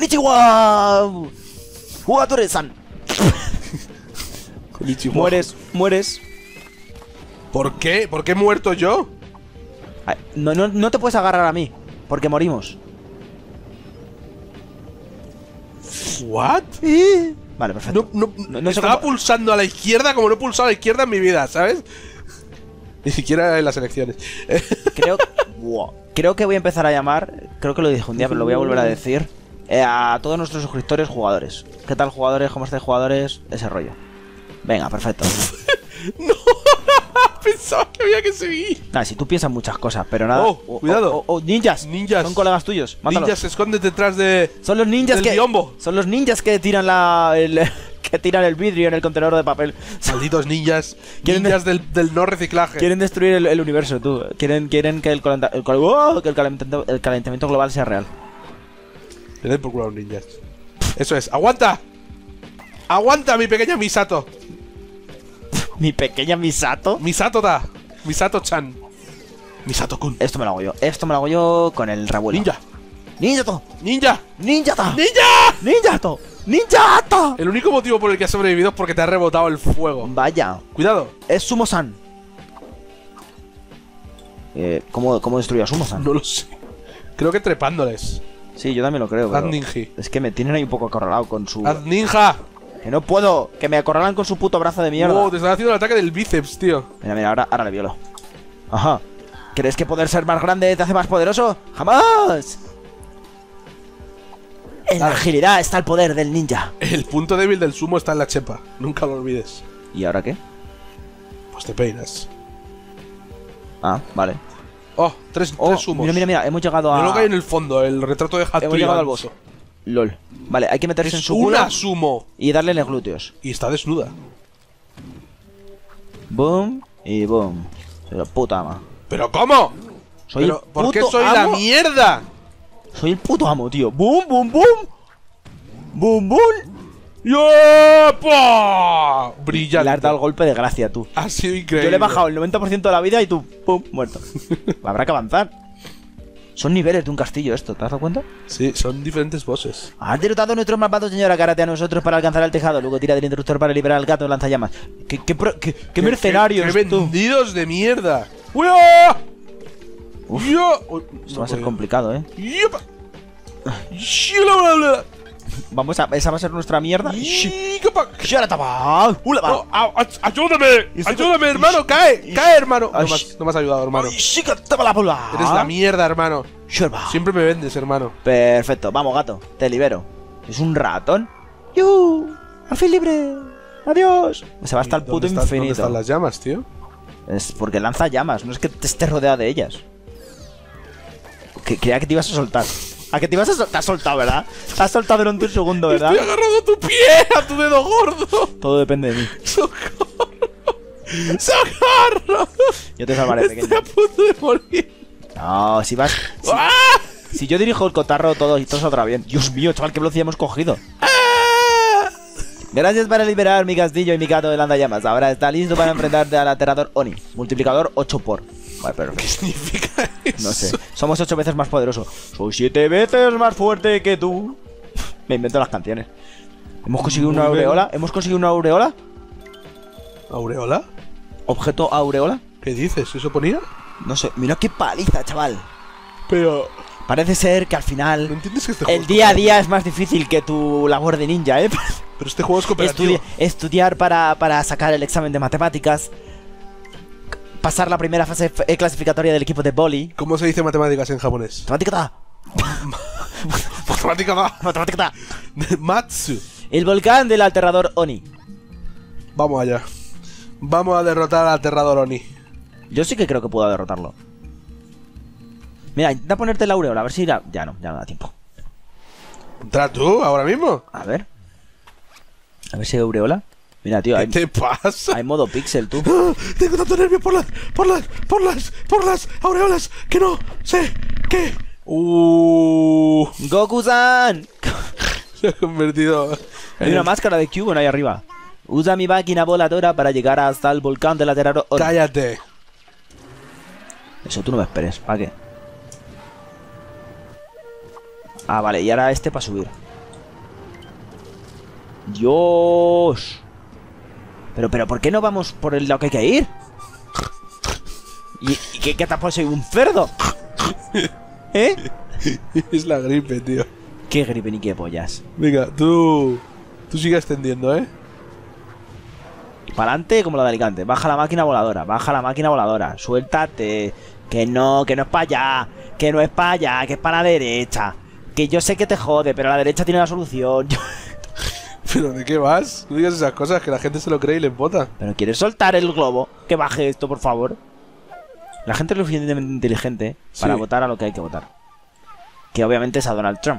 ¡Konnichiwa! ¡Jugadores-san! Mueres. ¿Por qué? ¿Por qué he muerto yo? Ay, no te puedes agarrar a mí, porque morimos. ¿What? Vale, perfecto. No estaba pulsando a la izquierda como no he pulsado a la izquierda en mi vida, ¿sabes? Ni siquiera en las elecciones. Creo que voy a empezar a llamar, creo que lo dije un día, pero lo voy a volver a decir, a todos nuestros suscriptores jugadores. ¿Qué tal, jugadores? ¿Cómo estáis, jugadores? Ese rollo. Venga, perfecto. No, pensaba que había que seguir. Nada, si tú piensas muchas cosas, pero nada. Cuidado. Ninjas. Ninjas. Son colegas tuyos. Mátalos. Ninjas se esconden detrás de. Son los ninjas del biombo. Son los ninjas que tiran que tiran el vidrio en el contenedor de papel. Malditos ninjas. Ninjas del no reciclaje. Quieren destruir el universo, tú. Quieren que el calentamiento global sea real. Le doy por culo a los ninjas. Eso es. ¡Aguanta! ¡Aguanta, mi pequeña Misato! ¿Mi pequeña Misato? Misato-da. Misato-chan. Misato-kun. Esto me lo hago yo. Esto me lo hago yo con el revuelo. Ninja. ¡Ninjato! ¡Ninja! ¡Ninjata! ¡Ninja! ¡Ninjato! ¡Ninjata! El único motivo por el que has sobrevivido es porque te ha rebotado el fuego. Vaya. Cuidado. Es Sumo-san. ¿Cómo destruyo a Sumo-san? No lo sé. Creo que trepándoles. Sí, yo también lo creo. Haz ninja. Es que me tienen ahí un poco acorralado con su... ¡Haz ninja! Que no puedo. Que me acorralan con su puto brazo de mierda. Oh, te están haciendo el ataque del bíceps, tío. Mira, ahora le violo. Ajá. ¿Crees que poder ser más grande te hace más poderoso? ¡Jamás! En la agilidad está el poder del ninja. El punto débil del sumo está en la chepa. Nunca lo olvides. ¿Y ahora qué? Pues te peinas. Ah, vale. Oh, tres sumos. Mira, hemos llegado a... Yo lo que hay en el fondo, el retrato de Hattori. Hemos llegado al boss. LOL. Vale, hay que meterse en su culo. ¡Una sumo! Y darle en los glúteos. Y está desnuda. Boom y boom. Soy la puta ama. ¿Pero cómo? Soy el ¿Por qué puto soy amo? la mierda? Soy el puto amo, tío. Boom, boom, boom. Boom, boom. ¡Yepa! Brillante. Le has dado el golpe de gracia, tú. Ha sido increíble. Yo le he bajado el 90% de la vida y tú, pum, muerto. Habrá que avanzar. Son niveles de un castillo esto, ¿te has dado cuenta? Sí, son diferentes bosses. Has derrotado a nuestros malvados, señora Karate, a nosotros para alcanzar el tejado. Luego tira del interruptor para liberar al gato lanzallamas. ¿Qué mercenarios, ¡Qué tú! vendidos de mierda! Uf, esto va a ser complicado, ¿eh? ¡Yepa! Esa va a ser nuestra mierda. ¡Ayúdame! ¡Ayúdame, hermano! ¡Cae! ¡Cae, hermano! No me has ayudado, hermano. Eres la mierda, hermano. Siempre me vendes, hermano. Perfecto, vamos, gato. Te libero. ¿Es un ratón? ¡Yuhu! ¡Al fin libre! ¡Adiós! Se va hasta el puto infinito. ¿Dónde están las llamas, tío? Es porque lanza llamas, no es que te estés rodeado de ellas. Creía que te ibas a soltar. ¿A que te ibas a soltar? Te has soltado, ¿verdad? Te has soltado durante un segundo, ¿verdad? Estoy agarrado a tu pie, a tu dedo gordo. Todo depende de mí. ¡Socorro! ¡Socorro! Yo te salvaré, Estoy pequeño. a punto de morir. No, si vas... ¡Ah! Si yo dirijo el cotarro, todo saldrá bien. Dios mío, chaval, qué velocidad hemos cogido. ¡Ah! Gracias para liberar mi castillo y mi gato de lanzallamas. Ahora está listo para enfrentarte al aterrador Oni. Multiplicador 8 por. Vale, perfecto. ¿Qué significa eso? No sé. Somos 8 veces más poderosos. Soy 7 veces más fuerte que tú. Me invento las canciones. ¿Hemos conseguido una aureola? ¿Hemos conseguido una aureola? ¿Aureola? ¿Objeto aureola? ¿Qué dices? ¿Eso ponía? No sé. Mira qué paliza, chaval. Pero... Parece ser que al final... ¿No entiendes que este juego el día a día es más difícil que tu labor de ninja, ¿eh? Pero este juego es cooperativo. Estudiar para sacar el examen de matemáticas. Pasar la primera fase clasificatoria del equipo de boli. ¿Cómo se dice matemáticas en japonés? Matemática. Matemática. Matemática. Matsu. El volcán del aterrador Oni. Vamos allá. Vamos a derrotar al aterrador Oni. Yo sí que creo que puedo derrotarlo. Mira, intenta ponerte la aureola, a ver si ya no da tiempo. ¿Entra tú ahora mismo? A ver si hay aureola. Mira, tío, ¿Qué te pasa? hay modo pixel, tú. Tengo tanto nervio por las aureolas que no sé qué. Goku-san. Se ha convertido Hay una máscara de Cubone ahí arriba. Usa mi máquina voladora para llegar hasta el volcán del aterrador Oni. Cállate. Eso tú no me esperes, ¿para qué? Ah, vale, y ahora este para subir. Dios. Pero ¿por qué no vamos por el lado que hay que ir? ¿Y qué te has puesto? ¿Soy un cerdo? ¿Eh? Es la gripe, tío. ¿Qué gripe ni qué pollas? Venga, tú sigue extendiendo, ¿eh? Para adelante como la de Alicante. Baja la máquina voladora. Baja la máquina voladora. Suéltate. Que no es para allá. Que no es para allá. Que es para la derecha. Que yo sé que te jode, pero la derecha tiene la solución. ¿Pero de qué vas? No digas esas cosas, que la gente se lo cree y les vota. ¿Pero quieres soltar el globo? Que baje esto, por favor. La gente es lo suficientemente inteligente para votar a lo que hay que votar. Que obviamente es a Donald Trump.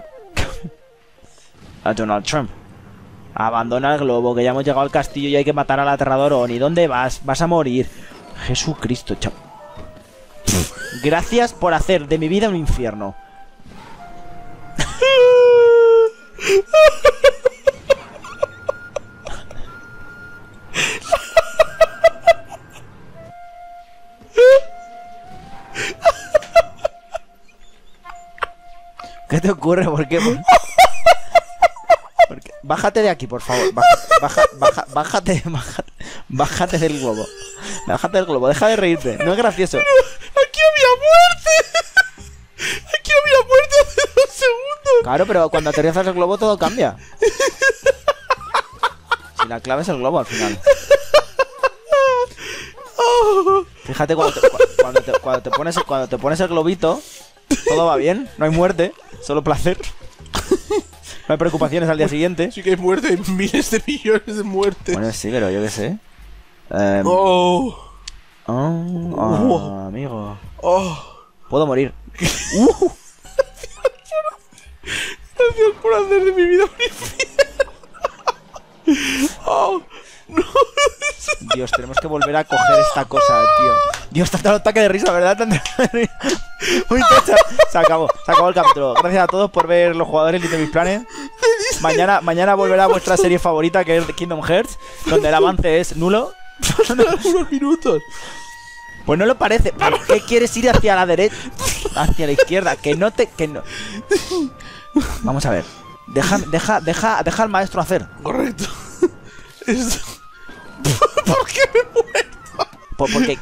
A Donald Trump. Abandona el globo, que ya hemos llegado al castillo y hay que matar al aterrador Oni. ¿Dónde vas? Vas a morir. Jesucristo, chao. Gracias por hacer de mi vida un infierno. ¿Qué te ocurre? ¿Por qué? Bájate de aquí, por favor. Bájate del globo. Bájate del globo, deja de reírte. No es gracioso. Pero aquí había muerte. Aquí había muerte hace 2 segundos. Claro, pero cuando aterrizas el globo todo cambia. Si la clave es el globo al final. Fíjate, cuando te pones el globito, todo va bien, no hay muerte, solo placer. No hay preocupaciones al día siguiente. Sí que hay muerte, hay miles de millones de muertes. Bueno, sí, pero yo qué sé. Amigo. Puedo morir. Gracias por hacer de mi vida un infierno. No. Dios, tenemos que volver a coger esta cosa, tío. Dios, te ha dado ataque de risa, ¿verdad? Uy, se acabó el capítulo. Gracias a todos por ver los jugadores Little Big Planet. Mañana volverá vuestra serie favorita, que es Kingdom Hearts, donde el avance es nulo. Unos minutos. Pues no lo parece. ¿Por qué quieres ir hacia la derecha? Hacia la izquierda. Que no. Vamos a ver. Deja al maestro hacer. Correcto. ¿Por qué me he muerto? Porque...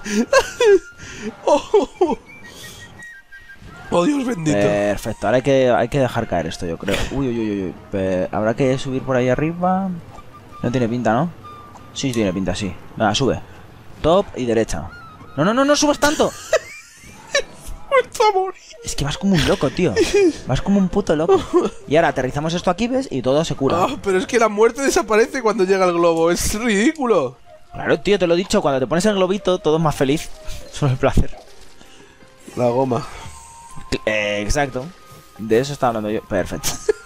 Oh, Dios bendito. Perfecto, ahora hay que dejar caer esto, yo creo. Uy. Habrá que subir por ahí arriba. No tiene pinta, ¿no? Sí, tiene pinta, sí. Nada, sube. Top y derecha. No subas tanto. Muerto a morir. Es que vas como un loco, tío. Vas como un puto loco. Y ahora aterrizamos esto aquí, ¿ves? Y todo se cura. Pero es que la muerte desaparece cuando llega el globo. Es ridículo. Claro, tío, te lo he dicho. Cuando te pones el globito, todo es más feliz. Solo el placer. La goma. Exacto. De eso estaba hablando yo. Perfecto.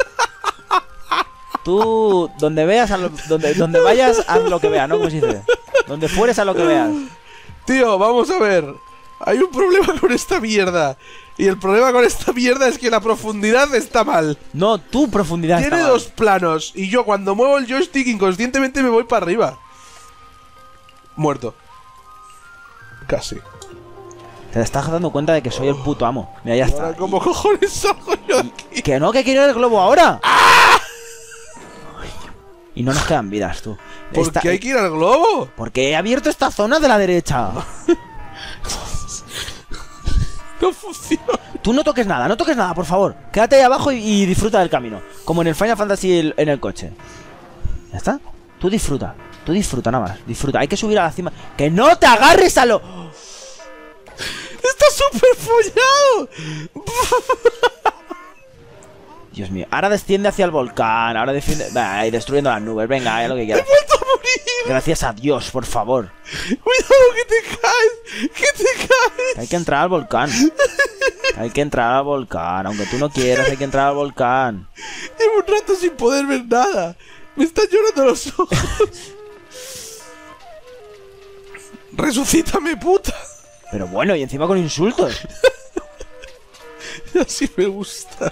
Tú, donde vayas, haz lo que veas, ¿no? Como se dice. Donde fueres, haz lo que veas. Tío, vamos a ver. Hay un problema con esta mierda. Y el problema con esta mierda es que la profundidad está mal. No, tu profundidad está mal. Tiene 2 planos. Y yo cuando muevo el joystick inconscientemente me voy para arriba. Muerto. Casi. Te estás dando cuenta de que soy el puto amo. Mira, ya está. ¿Cómo cojones salgo yo de aquí? Que no, que quiero el globo ahora. ¡Ah! Y no nos quedan vidas, tú. ¿Por qué hay que ir al globo? Porque he abierto esta zona de la derecha. No funciona. Tú no toques nada, por favor. Quédate ahí abajo y disfruta del camino. Como en el Final Fantasy en el coche. ¿Ya está? Tú disfruta nada más. Disfruta, hay que subir a la cima. ¡Que no te agarres a lo... ¡Está súper follado! Dios mío, ahora desciende hacia el volcán. Ahora desciende... y destruyendo las nubes. Venga, haz lo que quieras. ¡He vuelto a morir! Gracias a Dios, por favor. ¡Cuidado que te caes! ¡Que te caes! Hay que entrar al volcán. Hay que entrar al volcán. Aunque tú no quieras, hay que entrar al volcán. Llevo un rato sin poder ver nada. Me están llorando los ojos. ¡Resucítame, puta! Pero bueno, y encima con insultos. Así me gusta.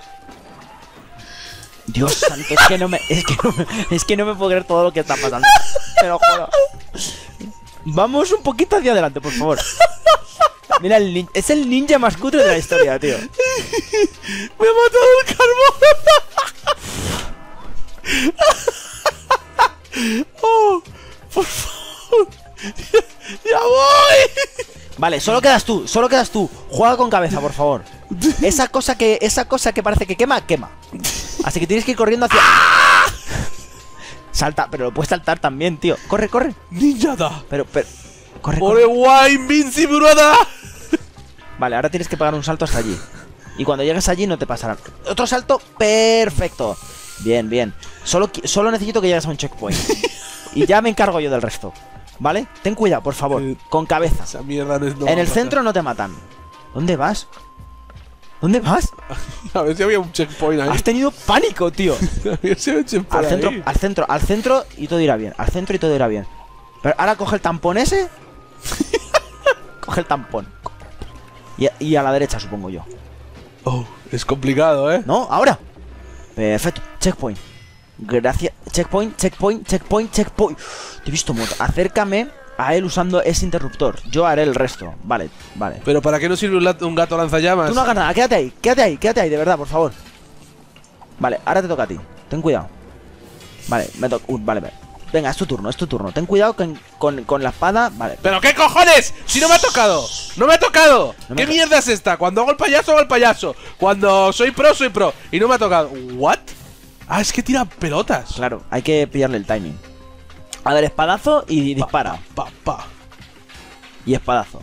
Dios santo, es que no me puedo creer todo lo que está pasando. Te lo juro. Vamos un poquito hacia adelante, por favor. Mira, es el ninja más cutre de la historia, tío. Me ha matado el carbón. por favor. ¡Ya voy! Vale, solo quedas tú, solo quedas tú. Juega con cabeza, por favor. Esa cosa que parece que quema, quema. Así que tienes que ir corriendo hacia... Salta, pero lo puedes saltar también, tío. Corre, corre. Ninjada. Pero, corre, corre. Guay, invincibilidad. Vale, ahora tienes que pegar un salto hasta allí. Y cuando llegues allí no te pasarán. Otro salto, perfecto. Bien, bien. Solo necesito que llegues a un checkpoint. Y ya me encargo yo del resto. ¿Vale? Ten cuidado, por favor. Con cabeza. Esa mierda no es en el centro no te matan. ¿Dónde vas? ¿Dónde vas? A ver si había un checkpoint ahí. Has tenido pánico, tío. A ver si había un checkpoint al centro y todo irá bien. Al centro y todo irá bien. Pero ahora coge el tampón ese. Coge el tampón. Y a la derecha, supongo yo. Oh, es complicado, ¿eh? ¿No? Ahora. Perfecto. Checkpoint. Gracias. Checkpoint, checkpoint, checkpoint, checkpoint. Te he visto muerto. Acércame a él usando ese interruptor. Yo haré el resto. Vale, vale. Pero ¿para qué no sirve un gato lanzallamas? Tú no hagas nada. Quédate ahí, quédate ahí, de verdad, por favor. Vale, ahora te toca a ti. Ten cuidado. Vale, me toca. Vale, vale. Venga, es tu turno, es tu turno. Ten cuidado con la espada. Vale. ¿Pero qué cojones? Si no me ha tocado. ¡No me ha tocado! ¿Qué mierda es esta? Cuando hago el payaso, hago el payaso. Cuando soy pro, soy pro. Y no me ha tocado. ¿What? Ah, es que tira pelotas. Claro, hay que pillarle el timing. A ver, espadazo y dispara. Y espadazo.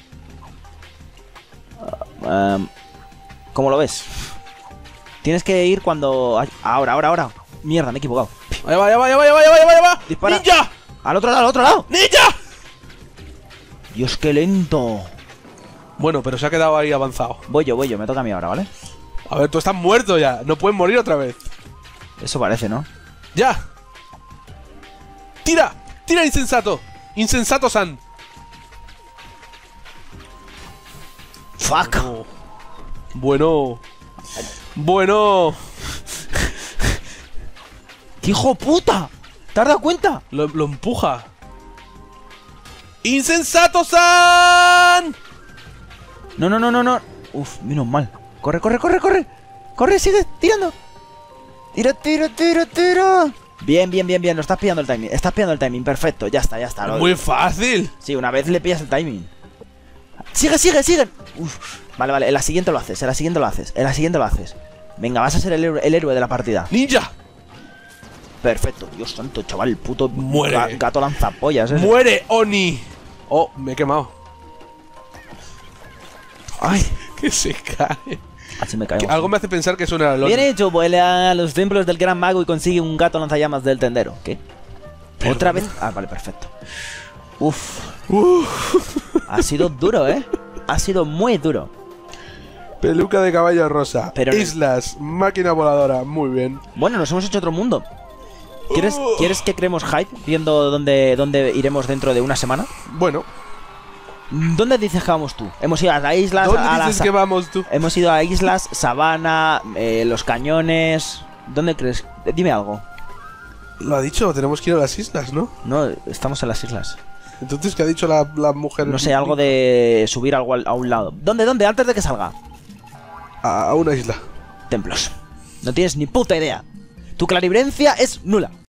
¿Cómo lo ves? Tienes que ir cuando... Ahora. Mierda, me he equivocado. Ahí va. Dispara. ¡Ninja! Al otro lado. ¡Ninja! Dios, qué lento. Bueno, pero se ha quedado ahí avanzado. Voy yo, me toca a mí ahora, ¿vale? A ver, tú estás muerto ya. No puedes morir otra vez. Eso parece, ¿no? ¡Ya! ¡Tira! ¡Tira, insensato! ¡Insensato-san! ¡Fuck! Bueno. ¡Qué hijo puta! ¿Te has dado cuenta? Lo empuja. ¡Insensato-san! No. Uf, menos mal. Corre. Corre, sigue tirando. Tira. Bien. Lo estás pillando el timing. Estás pillando el timing. Perfecto, ya está. Es muy fácil. Sí, una vez le pillas el timing. Sigue. Uf. Vale. En la siguiente lo haces. Venga, vas a ser el héroe de la partida. ¡Ninja! Perfecto. Dios santo, chaval. El puto Muere. Gato lanzapollas ese. ¡Muere, Oni! Oh, me he quemado. Ay. Que se cae. Así me caigo. Algo me hace pensar que suena el Oni. Bien hecho, vuela a los templos del gran mago y consigue un gato lanzallamas del tendero. ¿Qué? Pero ¿Otra vez? Ah, vale, perfecto. Uf. Ha sido duro, ¿eh? Ha sido muy duro. Peluca de caballo rosa. Pero Islas, máquina voladora. Muy bien. Bueno, nos hemos hecho otro mundo. ¿Quieres que creemos hype viendo dónde iremos dentro de una semana? Bueno. ¿Dónde dices que vamos tú? Hemos ido a las islas. ¿Dónde dices que vamos tú? Hemos ido a islas, sabana, los cañones. ¿Dónde crees? Dime algo. Lo ha dicho, tenemos que ir a las islas, ¿no? No, estamos en las islas. Entonces, ¿qué ha dicho la mujer? No sé, algo de subir algo a un lado. ¿Dónde? Antes de que salga. A una isla. Templos. No tienes ni puta idea. Tu clarividencia es nula.